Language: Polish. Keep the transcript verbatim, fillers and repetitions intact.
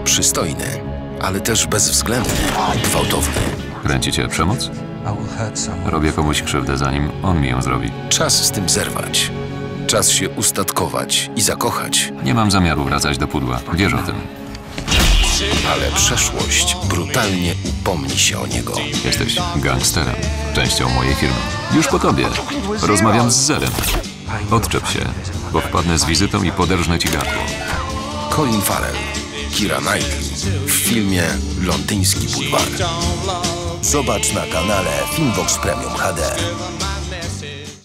Przystojny, ale też bezwzględny i gwałtowny. Kręci cię przemoc? Robię komuś krzywdę, zanim on mi ją zrobi. Czas z tym zerwać. Czas się ustatkować i zakochać. Nie mam zamiaru wracać do pudła. Wiesz o tym. Ale przeszłość brutalnie upomni się o niego. Jesteś gangsterem, częścią mojej firmy. Już po tobie. Rozmawiam z Zerem. Odczep się, bo wpadnę z wizytą i poderżnę ci gardło. Colin Farrell, Keira Knightley w filmie Londyński Bulwar. Zobacz na kanale Filmbox Premium H D.